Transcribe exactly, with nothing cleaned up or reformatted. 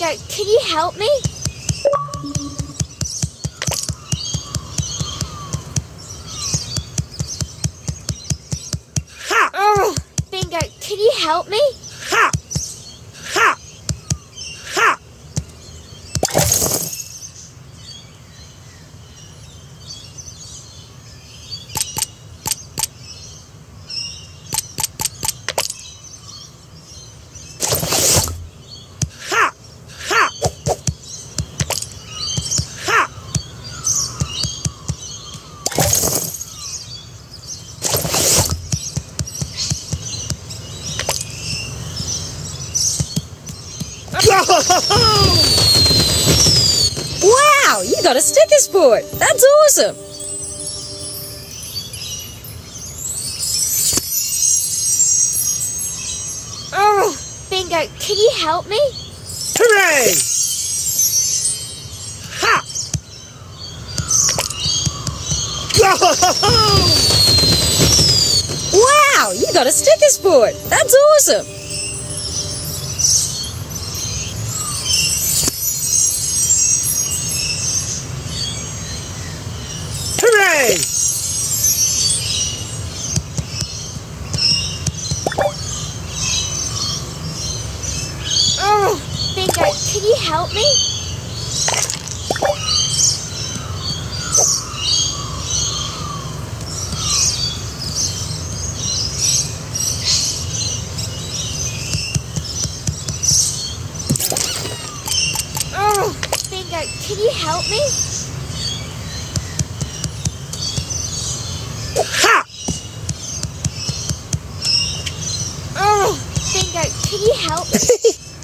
Bingo, can you help me? Ha! Oh, Bingo, can you help me? Ha! Ha! Ha! Wow, you got a sticker sport. That's awesome. Oh, Bingo, can you help me? Hooray! Ha! Wow, you got a sticker sport. That's awesome. Hooray! Oh, Bingo, can you help me? Oh, Bingo, can you help me? Ha! Oh, Bingo, can you help me?